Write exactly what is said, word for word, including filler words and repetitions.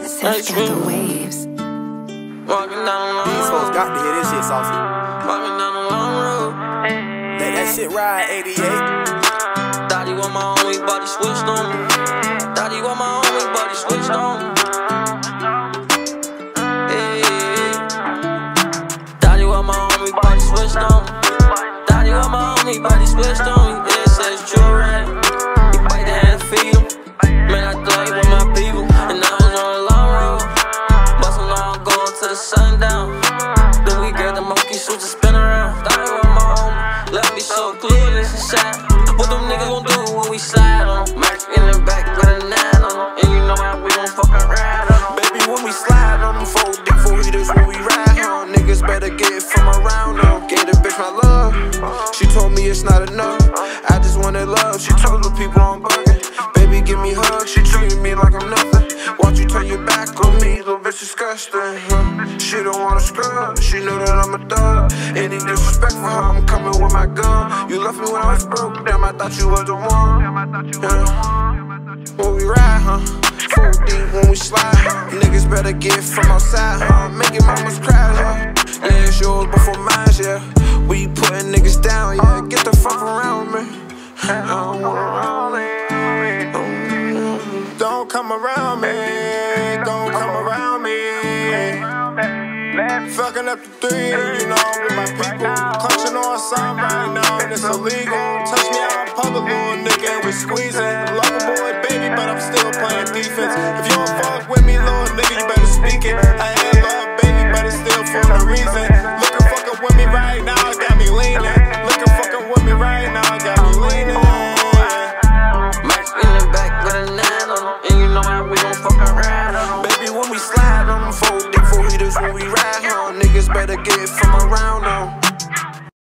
Seth got the waves. Walking down the long These folks got to hear this shit, Saucy. Walking down the long road. Let that shit ride, eighty-eight. Daddy want my homie, but he switched on me. Daddy want my homie, but he switched on me. Hey. Daddy want my homie, but he switched on me. Daddy want my homie, but he switched on me. Yeah, it says true, right? He bite the hand, feed him. Man, I thought he with my people, and I was on a long road. Bustin' all going to the sundown. Then we get the monkey suits to spin around. Daddy want my homie, left me so clueless and sad. What them niggas gon' do when we slide on them? Max in the back with a nine on them. And you know how we gon' fucking ride on them. Baby, when we slide on them, four deep, four heaters when we ride home. Niggas better get it from around them. Gave the bitch my love. She told me it's not enough. I just wanted love. She told the people I'm bugging. Baby, give me hugs. She treated me like I'm nothing. Watch you turn your back on me, little bitch disgusting. Huh? She don't wanna scrub. She know that I'm a thug. Any disrespect for her, I'm coming with my gun. You left me when I was broke. Damn, I thought you was the one. Yeah. When we ride, huh? Four deep when we slide, huh? Niggas better get from outside, huh? Making mamas cry, huh? Yeah, it's yours before mine, yeah. We putting niggas down, yeah. Get the fuck around me. I don't wanna Don't come around me, don't come around me. Fucking up the three, you know, with my people. Clutching on something right now, and it's illegal. Touch me out in public, little nigga, and we squeezing. Love a boy, baby, but I'm still playing defense. If you don't fuck with me, little nigga, you better speak it. I ain't love, baby, but it's still for a reason. Looking fucking with me right now, it got me leaning. Looking fucking with me right now, it got me leaning. Max in the back with a nine on them. And you know how we gon' fucking ride on them. Baby, when we slide on them, four deep, four heaters when we ride home. Niggas better get it from around them.